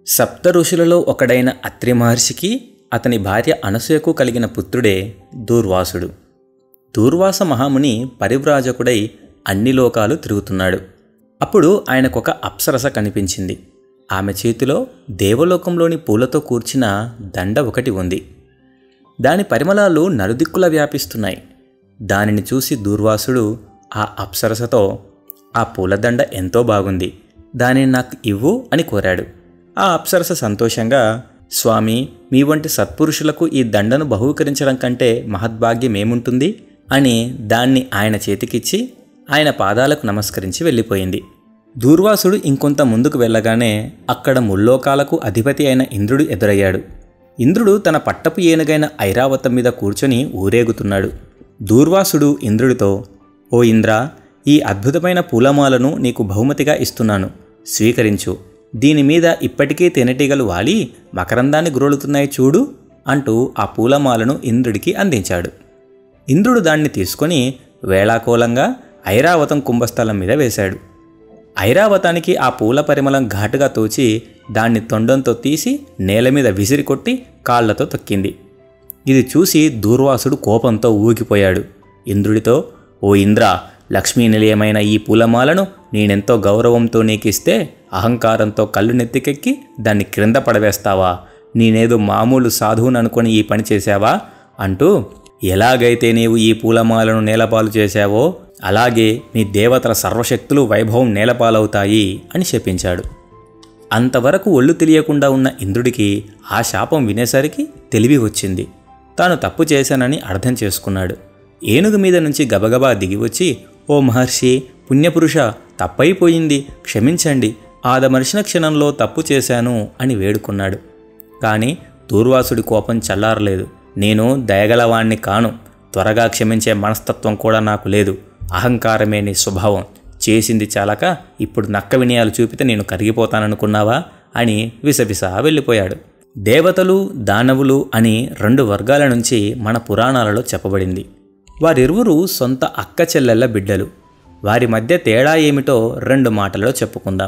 సప్త ఋషులలో ఒకడైన అత్రి మహర్షికి అతని భార్య అనసూయకు కలిగిన పుత్రుడే దూర్వాసుడు. దూర్వాస మహాముని పరివ్రాజకుడై అన్ని లోకాలు తిరుగుతున్నాడు. అప్పుడు ఆయనకొక అప్సరస కనిపించింది. ఆమె చేతిలో దేవలోకంలోని పూలతో కూర్చిన దండ ఒకటి ఉంది. దాని పరిమళాలు నలుదిక్కులా వ్యాపిస్తున్నాయి. దానిని చూసి దూర్వాసుడు ఆ అప్సరసతో, "ఆ పూలదండ ఎంతో బాగుంది, దానిని నాకు ఇవ్వు" అని కోరాడు. ఆ అప్సరస సంతోషంగా, "స్వామి, మీ వంటి సత్పురుషులకు ఈ దండను బహూకరించడం కంటే మహద్భాగ్యమేముంటుంది" అని దాన్ని ఆయన చేతికిచ్చి ఆయన పాదాలకు నమస్కరించి వెళ్ళిపోయింది. దూర్వాసుడు ఇంకొంత ముందుకు వెళ్ళగానే అక్కడ ముల్లోకాలకు అధిపతి అయిన ఇంద్రుడు ఎదురయ్యాడు. ఇంద్రుడు తన పట్టపు ఏనుగైన ఐరావతం మీద కూర్చొని ఊరేగుతున్నాడు. దూర్వాసుడు ఇంద్రుడితో, "ఓ ఇంద్ర, ఈ అద్భుతమైన పూలమాలను నీకు బహుమతిగా ఇస్తున్నాను, స్వీకరించు. దీనిమీద ఇప్పటికే తేనెటీగలు వాలి మకరందాన్ని గ్రోలుతున్నాయి చూడు" అంటూ ఆ పూలమాలను ఇంద్రుడికి అందించాడు. ఇంద్రుడు దాన్ని తీసుకొని వేళాకోళంగా ఐరావతం కుంభస్థలం మీద వేశాడు. ఐరావతానికి ఆ పూల పరిమళం ఘాటుగా తోచి దాన్ని తొండంతో తీసి నేల మీద విసిరికొట్టి కాళ్లతో తొక్కింది. ఇది చూసి దూర్వాసుడు కోపంతో ఊగిపోయాడు. ఇంద్రుడితో, "ఓ ఇంద్ర, లక్ష్మీ నిలయమైన ఈ పూలమాలను నేనెంతో గౌరవంతో నీకిస్తే అహంకారంతో కళ్ళు నెత్తికెక్కి దాన్ని క్రింద పడవేస్తావా? నేనేదో మామూలు సాధువుననుకొని ఈ పని చేశావా?" అంటూ, "ఎలాగైతే నీవు ఈ పూలమాలను నేలపాలు చేశావో అలాగే నీ దేవతల సర్వశక్తులు వైభవం నేలపాలవుతాయి" అని శపించాడు. అంతవరకు ఒళ్ళు తెలియకుండా ఉన్న ఇంద్రుడికి ఆ శాపం వినేసరికి తెలివి వచ్చింది. తాను తప్పు చేశానని అర్థం చేసుకున్నాడు. ఏనుగు మీద నుంచి గబగబా దిగివచ్చి, "ఓ మహర్షి, పుణ్యపురుష, తప్పైపోయింది, క్షమించండి. ఆదమర్శన క్షణంలో తప్పు చేశాను" అని వేడుకున్నాడు. కానీ దూర్వాసుడి కోపం చల్లారలేదు. "నేను దయగలవాణ్ణి కాను, త్వరగా క్షమించే మనస్తత్వం కూడా నాకు లేదు. అహంకారమే నీ స్వభావం. చేసింది చాలక ఇప్పుడు నక్క వినయాలు చూపితే నేను కరిగిపోతాననుకున్నావా?" అని విసవిసా వెళ్ళిపోయాడు. దేవతలు, దానవులు అని 2 వర్గాల నుంచి మన పురాణాలలో చెప్పబడింది. వారిరువురు సొంత అక్క చెల్లెళ్ళ బిడ్డలు. వారి మధ్య తేడా ఏమిటో 2 మాటలలో చెప్పుకుందాం.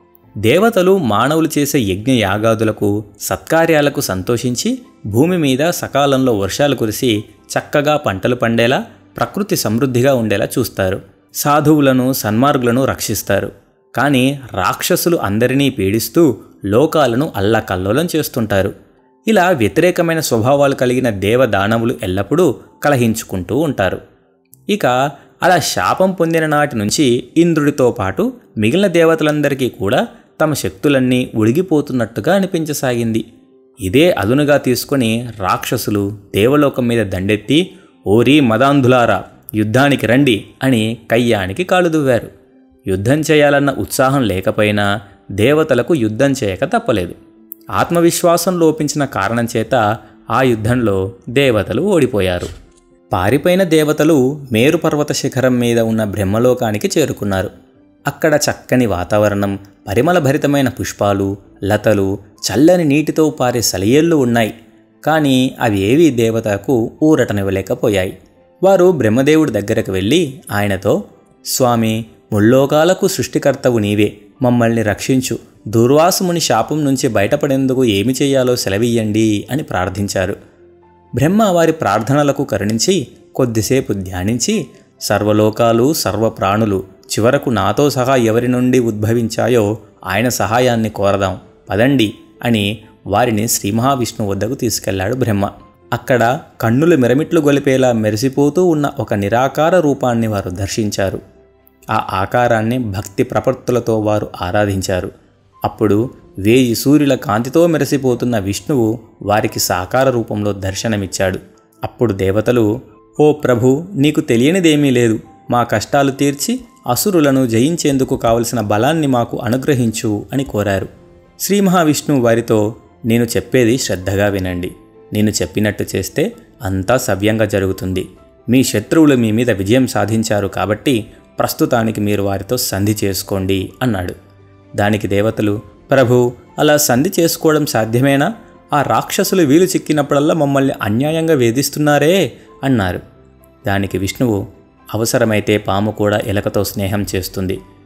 దేవతలు మానవులు చేసే యజ్ఞ యాగాదులకు, సత్కార్యాలకు సంతోషించి భూమి మీద సకాలంలో వర్షాలు కురిసి చక్కగా పంటలు పండేలా, ప్రకృతి సమృద్ధిగా ఉండేలా చూస్తారు. సాధువులను, సన్మార్గులను రక్షిస్తారు. కానీ రాక్షసులు అందరినీ పీడిస్తూ లోకాలను అల్లకల్లోలం చేస్తుంటారు. ఇలా వ్యతిరేకమైన స్వభావాలు కలిగిన దేవదానవులు ఎల్లప్పుడూ కలహించుకుంటూ ఉంటారు. ఇక అలా శాపం పొందిన నాటి నుంచి ఇంద్రుడితో పాటు మిగిలిన దేవతలందరికీ కూడా తమ శక్తులన్నీ ఉడిగిపోతున్నట్టుగా అనిపించసాగింది. ఇదే అదునుగా తీసుకొని రాక్షసులు దేవలోకం మీద దండెత్తి, "ఓరీ మదాంధులారా, యుద్ధానికి రండి" అని కయ్యానికి కాలు దువ్వారు. యుద్ధం చేయాలన్న ఉత్సాహం లేకపోయినా దేవతలకు యుద్ధం చేయక తప్పలేదు. ఆత్మవిశ్వాసం లోపించిన కారణం చేత ఆ యుద్ధంలో దేవతలు ఓడిపోయారు. పారిపోయిన దేవతలు మేరుపర్వత శిఖరం మీద ఉన్న బ్రహ్మలోకానికి చేరుకున్నారు. అక్కడ చక్కని వాతావరణం, పరిమళభరితమైన పుష్పాలు, లతలు, చల్లని నీటితో పారే సలియేళ్లు ఉన్నాయి. కానీ అవి ఏవీ దేవతకు ఊరటనివ్వలేకపోయాయి. వారు బ్రహ్మదేవుడి దగ్గరకు వెళ్ళి ఆయనతో, "స్వామి, ముల్లోకాలకు సృష్టికర్తవు నీవే, మమ్మల్ని రక్షించు. దూర్వాసుముని శాపం నుంచి బయటపడేందుకు ఏమి చేయాలో సెలవియ్యండి" అని ప్రార్థించారు. బ్రహ్మ వారి ప్రార్థనలకు కరుణించి కొద్దిసేపు ధ్యానించి, "సర్వలోకాలు, సర్వప్రాణులు చివరకు నాతో సహా ఎవరి నుండి ఉద్భవించాయో ఆయన సహాయాన్ని కోరదాం, పదండి" అని వారిని శ్రీ మహావిష్ణువు వద్దకు తీసుకెళ్లాడు బ్రహ్మ. అక్కడ కన్నులు మిరమిట్లు గొలిపేలా మెరిసిపోతూ ఉన్న ఒక నిరాకార రూపాన్ని వారు దర్శించారు. ఆ ఆకారాన్ని భక్తి ప్రపత్తులతో వారు ఆరాధించారు. అప్పుడు 1000 సూర్యుల కాంతితో మెరిసిపోతున్న విష్ణువు వారికి సాకార రూపంలో దర్శనమిచ్చాడు. అప్పుడు దేవతలు, "ఓ ప్రభు, నీకు తెలియనిదేమీ లేదు. మా కష్టాలు తీర్చి అసురులను జయించేందుకు కావలసిన బలాన్ని మాకు అనుగ్రహించు" అని కోరారు. శ్రీ మహావిష్ణువు వారితో, "నేను చెప్పేది శ్రద్ధగా వినండి. నేను చెప్పినట్టు చేస్తే అంతా సవ్యంగా జరుగుతుంది. మీ శత్రువులు మీ మీద విజయం సాధించారు కాబట్టి ప్రస్తుతానికి మీరు వారితో సంధి చేసుకోండి" అన్నాడు. దానికి దేవతలు, "ప్రభు, అలా సంధి చేసుకోవడం సాధ్యమేనా? ఆ రాక్షసులు వీలు చిక్కినప్పుడల్లా మమ్మల్ని అన్యాయంగా వేధిస్తున్నారే" అన్నారు. దానికి విష్ణువు, "అవసరమైతే పాము కూడా ఎలకతో స్నేహం చేస్తుంది.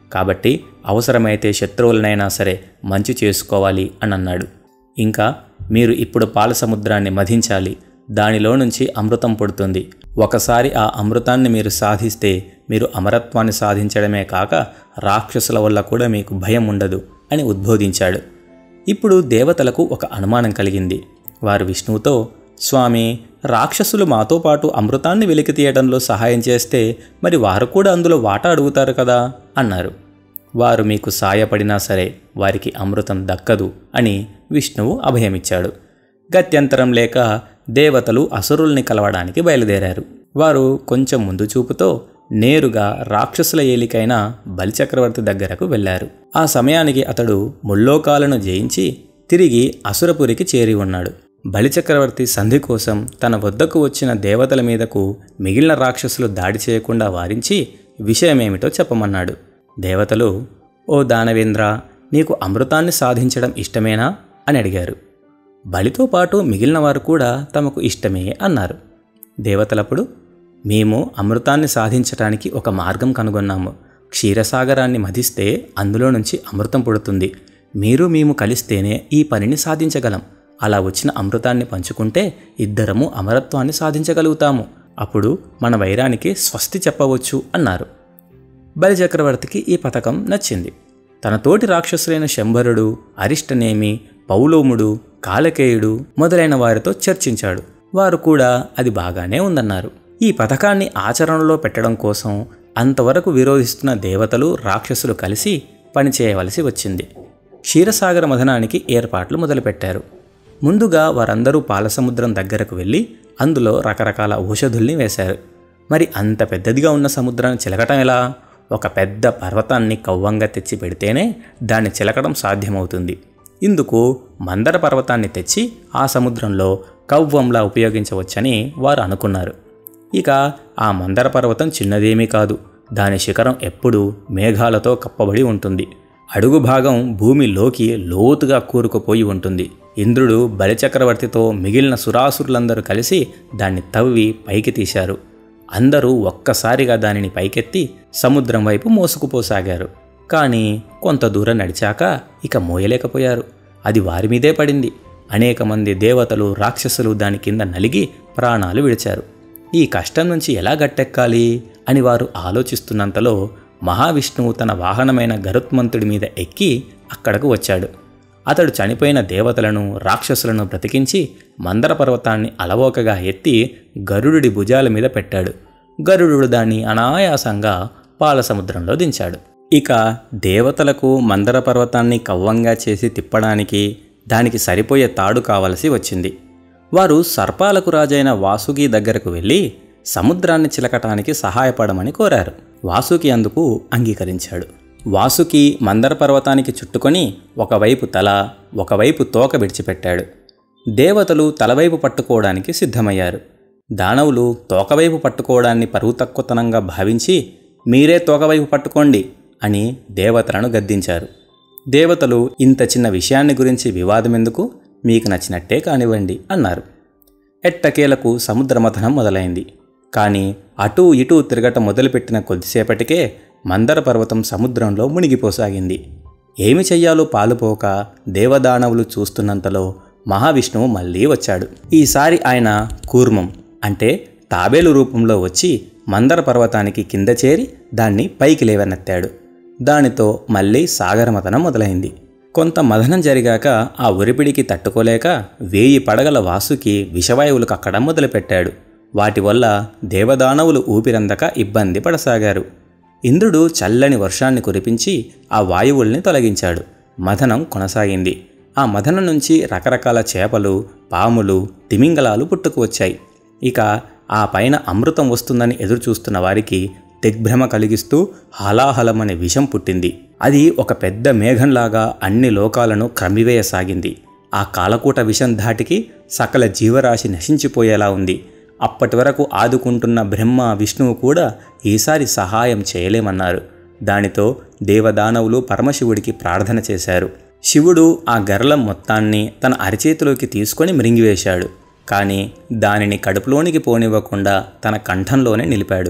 కాబట్టి అవసరమైతే శత్రువులనైనా సరే మంచి చేసుకోవాలి అని అన్నాడు. ఇంకా మీరు ఇప్పుడు పాల సముద్రాన్ని మధించాలి, దానిలో నుంచి అమృతం పుడుతుంది. ఒకసారి ఆ అమృతాన్ని మీరు సాధిస్తే మీరు అమరత్వాన్ని సాధించడమే కాక రాక్షసుల వల్ల కూడా మీకు భయం ఉండదు అని ఉద్బోధించాడు. ఇప్పుడు దేవతలకు ఒక అనుమానం కలిగింది. వారు విష్ణువుతో, స్వామి, రాక్షసులు మాతో పాటు అమృతాన్ని వెలికి తీయడంలో సహాయం చేస్తే మరి వారు కూడా అందులో వాటా అడుగుతారు కదా అన్నారు. వారు మీకు సాయపడినా సరే వారికి అమృతం దక్కదు అని విష్ణువు అభయమిచ్చాడు. గత్యంతరం లేక దేవతలు అసురుల్ని కలవడానికి బయలుదేరారు. వారు కొంచెం ముందు చూపుతో నేరుగా రాక్షసుల ఏలికైన బలిచక్రవర్తి దగ్గరకు వెళ్లారు. ఆ సమయానికి అతడు ముల్లోకాలను జయించి తిరిగి అసురపురికి చేరి ఉన్నాడు. బలిచక్రవర్తి సంధి కోసం తన వద్దకు వచ్చిన దేవతల మీదకు మిగిలిన రాక్షసులు దాడి చేయకుండా వారించి విషయమేమిటో చెప్పమన్నాడు. దేవతలు, ఓ దానవేంద్ర, నీకు అమృతాన్ని సాధించడం ఇష్టమేనా అని అడిగారు. బలితో పాటు మిగిలిన వారు కూడా తమకు ఇష్టమే అన్నారు. దేవతలప్పుడు, మేము అమృతాన్ని సాధించటానికి ఒక మార్గం కనుగొన్నాము. క్షీరసాగరాన్ని మధిస్తే అందులో నుంచి అమృతం పుడుతుంది. మీరు మేము కలిస్తేనే ఈ పనిని సాధించగలం. అలా వచ్చిన అమృతాన్ని పంచుకుంటే ఇద్దరము అమరత్వాన్ని సాధించగలుగుతాము. అప్పుడు మన వైరానికి స్వస్తి చెప్పవచ్చు అన్నారు. బలిచక్రవర్తికి ఈ పథకం నచ్చింది. తన తోటి రాక్షసులైన శంబరుడు, అరిష్టనేమి, పౌలోముడు, కాలకేయుడు మొదలైన వారితో చర్చించాడు. వారు కూడా అది బాగానే ఉందన్నారు. ఈ పథకాన్ని ఆచరణలో పెట్టడం కోసం అంతవరకు విరోధిస్తున్న దేవతలు, రాక్షసులు కలిసి పనిచేయవలసి వచ్చింది. క్షీరసాగర మథనానికి ఏర్పాట్లు మొదలుపెట్టారు. ముందుగా వారందరూ పాలసముద్రం దగ్గరకు వెళ్ళి అందులో రకరకాల ఔషధుల్ని వేశారు. మరి అంత పెద్దదిగా ఉన్న సముద్రాన్ని చిలకటం ఎలా? ఒక పెద్ద పర్వతాన్ని కవ్వంగా తెచ్చి పెడితేనే దాన్ని చిలకడం సాధ్యమవుతుంది. ఇందుకు మందర పర్వతాన్ని తెచ్చి ఆ సముద్రంలో కవ్వంలా ఉపయోగించవచ్చని వారు అనుకున్నారు. ఇక ఆ మందర పర్వతం చిన్నదేమీ కాదు. దాని శిఖరం ఎప్పుడూ మేఘాలతో కప్పబడి ఉంటుంది. అడుగు భాగం భూమిలోకి లోతుగా కూరుకుపోయి ఉంటుంది. ఇంద్రుడు బలిచక్రవర్తితో మిగిలిన సురాసురులందరూ కలిసి దాన్ని తవ్వి పైకి తీశారు. అందరూ ఒక్కసారిగా దానిని పైకెత్తి సముద్రం వైపు మోసుకుపోసాగారు. కానీ కొంత దూరం నడిచాక ఇక మోయలేకపోయారు. అది వారి మీదే పడింది. అనేక మంది దేవతలు, రాక్షసులు దాని కింద నలిగి ప్రాణాలు విడిచారు. ఈ కష్టం నుంచి ఎలా గట్టెక్కాలి అని వారు ఆలోచిస్తున్నంతలో మహావిష్ణువు తన వాహనమైన గరుత్మంతుడి మీద ఎక్కి అక్కడకు వచ్చాడు. అతడు చనిపోయిన దేవతలను, రాక్షసులను బ్రతికించి మందర పర్వతాన్ని అలవోకగా ఎత్తి గరుడుడి భుజాల మీద పెట్టాడు. గరుడు దాన్ని అనాయాసంగా పాలసముద్రంలో దించాడు. ఇక దేవతలకు మందర పర్వతాన్ని కవ్వంగా చేసి తిప్పడానికి దానికి సరిపోయే తాడు కావలసి వచ్చింది. వారు సర్పాలకు రాజైన వాసుకి దగ్గరకు వెళ్ళి సముద్రాన్ని చిలకటానికి సహాయపడమని కోరారు. వాసుకి అందుకు అంగీకరించాడు. వాసుకి మందర పర్వతానికి చుట్టుకొని ఒకవైపు తల, ఒకవైపు తోక విడిచిపెట్టాడు. దేవతలు తలవైపు పట్టుకోవడానికి సిద్ధమయ్యారు. దానవులు తోకవైపు పట్టుకోవడాన్ని పరువు తక్కువతనంగా భావించి మీరే తోకవైపు పట్టుకోండి అని దేవతలను గద్దించారు. దేవతలు ఇంత చిన్న విషయాన్ని గురించి వివాదమెందుకు, మీకు నచ్చినట్టే కానివ్వండి అన్నారు. ఎట్టకేలకు సముద్రమథనం మొదలైంది. కానీ అటూ ఇటూ తిరగటం మొదలుపెట్టిన కొద్దిసేపటికే మందర పర్వతం సముద్రంలో మునిగిపోసాగింది. ఏమి చెయ్యాలో పాలుపోక దేవదానవులు చూస్తున్నంతలో మహావిష్ణువు మళ్ళీ వచ్చాడు. ఈసారి ఆయన కూర్మం అంటే తాబేలు రూపంలో వచ్చి మందర పర్వతానికి కింద చేరి దాన్ని పైకి లేవనెత్తాడు. దానితో మళ్ళీ సాగరమథనం మొదలైంది. కొంత మథనం జరిగాక ఆ ఒరిపిడికి తట్టుకోలేక 1000 పడగల వాసుకి విషవాయువులు కక్కడం మొదలుపెట్టాడు. వాటి వల్ల దేవదానవులు ఊపిరందక ఇబ్బంది పడసాగారు. ఇంద్రుడు చల్లని వర్షాన్ని కురిపించి ఆ వాయువుల్ని తొలగించాడు. మథనం కొనసాగింది. ఆ మథనం నుంచి రకరకాల చేపలు, పాములు, తిమింగలాలు పుట్టుకు వచ్చాయి. ఇక ఆ పైన అమృతం వస్తుందని ఎదురుచూస్తున్న వారికి దిగ్భ్రమ కలిగిస్తూ హలాహలమనే విషం పుట్టింది. అది ఒక పెద్ద మేఘంలాగా అన్ని లోకాలను క్రమివేయసాగింది. ఆ కాలకూట విషం ధాటికి సకల జీవరాశి నశించిపోయేలా ఉంది. అప్పటి వరకు ఆదుకుంటున్న బ్రహ్మ, విష్ణువు కూడా ఈసారి సహాయం చేయలేమన్నారు. దానితో దేవదానవులు పరమశివుడికి ప్రార్థన చేశారు. శివుడు ఆ గర్లం మొత్తాన్ని తన అరిచేతిలోకి తీసుకొని మృంగివేశాడు. కానీ దానిని కడుపులోనికి పోనివ్వకుండా తన కంఠంలోనే నిలిపాడు.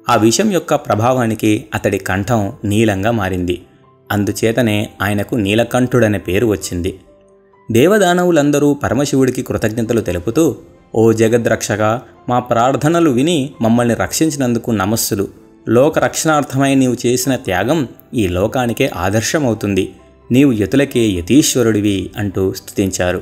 ఆ విషం యొక్క ప్రభావానికి అతడి కంఠం నీలంగా మారింది. అందుచేతనే ఆయనకు నీలకంఠుడనే పేరు వచ్చింది. దేవదానవులందరూ పరమశివుడికి కృతజ్ఞతలు తెలుపుతూ, ఓ జగద్రక్షక, మా ప్రార్థనలు విని మమ్మల్ని రక్షించినందుకు నమస్సులు. లోక రక్షణార్థమై నీవు చేసిన త్యాగం ఈ లోకానికే ఆదర్శమవుతుంది. నీవు యతులకే యతీశ్వరుడివి అంటూ స్తుతించారు.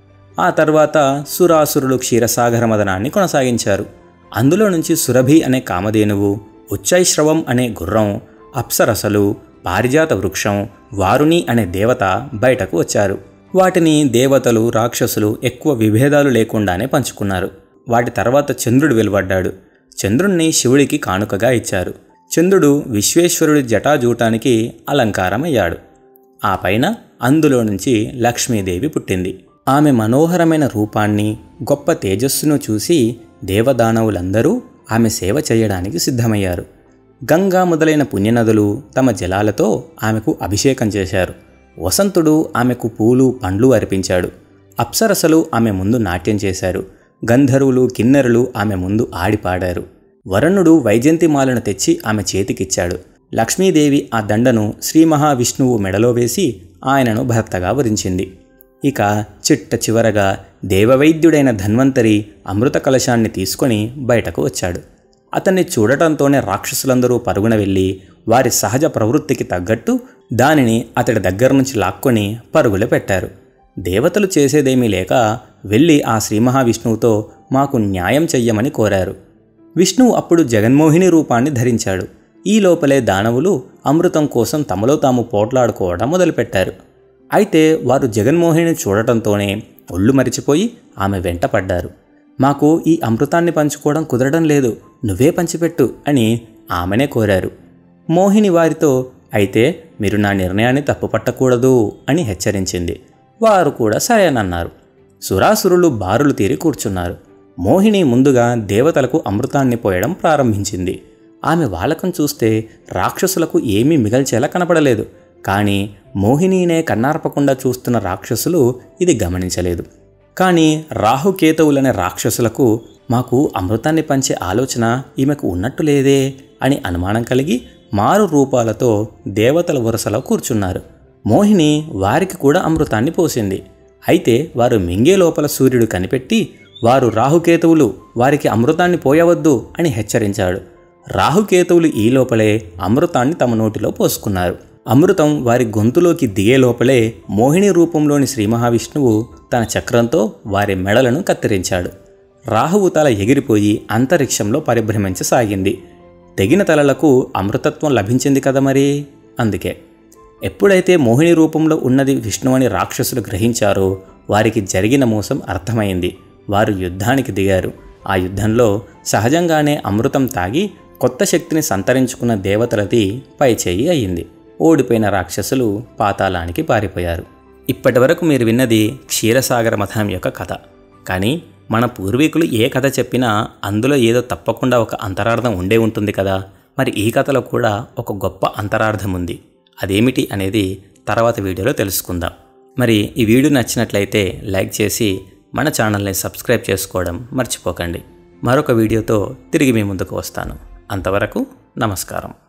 ఆ తర్వాత సురాసురులు క్షీరసాగర మదనాన్ని కొనసాగించారు. అందులో నుంచి సురభి అనే కామధేనువు, ఉచ్చైశ్రవం అనే గుర్రం, అప్సరసలు, పారిజాత వృక్షం, వారుణి అనే దేవత బయటకు వచ్చారు. వాటిని దేవతలు, రాక్షసులు ఎక్కువ విభేదాలు లేకుండానే పంచుకున్నారు. వాటి తర్వాత చంద్రుడు వెలువడ్డాడు. చంద్రుణ్ణి శివుడికి కానుకగా ఇచ్చారు. చంద్రుడు విశ్వేశ్వరుడి జటాజూటానికి అలంకారమయ్యాడు. ఆ పైన అందులో నుంచి లక్ష్మీదేవి పుట్టింది. ఆమె మనోహరమైన రూపాన్ని, గొప్ప తేజస్సును చూసి దేవదానవులందరూ ఆమె సేవ చేయడానికి సిద్ధమయ్యారు. గంగా మొదలైన పుణ్యనదులు తమ జలాలతో ఆమెకు అభిషేకం చేశారు. వసంతుడు ఆమెకు పూలు, పండ్లు అర్పించాడు. అప్సరసలు ఆమె ముందు నాట్యం చేశారు. గంధర్వులు, కిన్నెరులు ఆమె ముందు ఆడిపాడారు. వరుణుడు వైజయంతిమాలను తెచ్చి ఆమె చేతికిచ్చాడు. లక్ష్మీదేవి ఆ దండను శ్రీ మహావిష్ణువు మెడలో వేసి ఆయనను భర్తగా వరించింది. ఇక చిట్ట చివరగా దేవవైద్యుడైన ధన్వంతరి అమృత కలశాన్ని తీసుకొని బయటకు వచ్చాడు. అతన్ని చూడటంతోనే రాక్షసులందరూ పరుగున వెళ్ళి వారి సహజ ప్రవృత్తికి తగ్గట్టు దానిని అతడి దగ్గర నుంచి లాక్కొని పరుగులు పెట్టారు. దేవతలు చేసేదేమీ లేక వెళ్ళి ఆ శ్రీ మహావిష్ణువుతో మాకు న్యాయం చెయ్యమని కోరారు. విష్ణువు అప్పుడు జగన్మోహిని రూపాన్ని ధరించాడు. ఈ లోపలే దానవులు అమృతం కోసం తమలో తాము పోట్లాడుకోవడం మొదలుపెట్టారు. అయితే వారు జగన్మోహిని చూడటంతోనే ఒళ్ళు మరిచిపోయి ఆమె వెంట పడ్డారు. మాకు ఈ అమృతాన్ని పంచుకోవడం కుదరడం లేదు, నువ్వే పంచిపెట్టు అని ఆమెనే కోరారు. మోహిని వారితో, అయితే మీరు నా నిర్ణయాన్ని తప్పుపట్టకూడదు అని హెచ్చరించింది. వారు కూడా సరేనన్నారు. సురాసురులు బారులు తీరి కూర్చున్నారు. మోహిని ముందుగా దేవతలకు అమృతాన్ని పోయడం ప్రారంభించింది. ఆమె వాలకం చూస్తే రాక్షసులకు ఏమీ మిగల్చేలా కనపడలేదు. కానీ మోహినీనే కన్నార్పకుండా చూస్తున్న రాక్షసులు ఇది గమనించలేదు. కానీ రాహుకేతువులనే రాక్షసులకు మాకు అమృతాన్ని పంచే ఆలోచన ఈమెకు ఉన్నట్టు లేదే అని అనుమానం కలిగి మారు రూపాలతో దేవతల వరుసలో కూర్చున్నారు. మోహిని వారికి కూడా అమృతాన్ని పోసింది. అయితే వారు మింగే లోపల సూర్యుడు కనిపెట్టి, వారు రాహుకేతువులు, వారికి అమృతాన్ని పోయవద్దు అని హెచ్చరించాడు. రాహుకేతువులు ఈ లోపలే అమృతాన్ని తమ నోటిలో పోసుకున్నారు. అమృతం వారి గొంతులోకి దిగే లోపలే మోహిని రూపంలోని శ్రీ మహావిష్ణువు తన చక్రంతో వారి మెడలను కత్తిరించాడు. రాహువు తల ఎగిరిపోయి అంతరిక్షంలో పరిభ్రమించసాగింది. తెగిన తలలకు అమృతత్వం లభించింది కదా మరి. అందుకే ఎప్పుడైతే మోహిని రూపంలో ఉన్నది విష్ణువని రాక్షసులు గ్రహించారో వారికి జరిగిన మోసం అర్థమైంది. వారు యుద్ధానికి దిగారు. ఆ యుద్ధంలో సహజంగానే అమృతం తాగి కొత్త శక్తిని సంతరించుకున్న దేవతలది పైచేయి అయ్యింది. ఓడిపోయిన రాక్షసులు పాతాళానికి పారిపోయారు. ఇప్పటి వరకు మీరు విన్నది క్షీరసాగర మథనం యొక్క కథ. కానీ మన పూర్వీకులు ఏ కథ చెప్పినా అందులో ఏదో తప్పకుండా ఒక అంతరార్థం ఉండే ఉంటుంది కదా. మరి ఈ కథలో కూడా ఒక గొప్ప అంతరార్థం ఉంది. అదేమిటి అనేది తర్వాత వీడియోలో తెలుసుకుందాం. మరి ఈ వీడియో నచ్చినట్లయితే లైక్ చేసి మన ఛానల్ని సబ్స్క్రైబ్ చేసుకోవడం మర్చిపోకండి. మరొక వీడియోతో తిరిగి మీ ముందుకు వస్తాను. అంతవరకు నమస్కారం.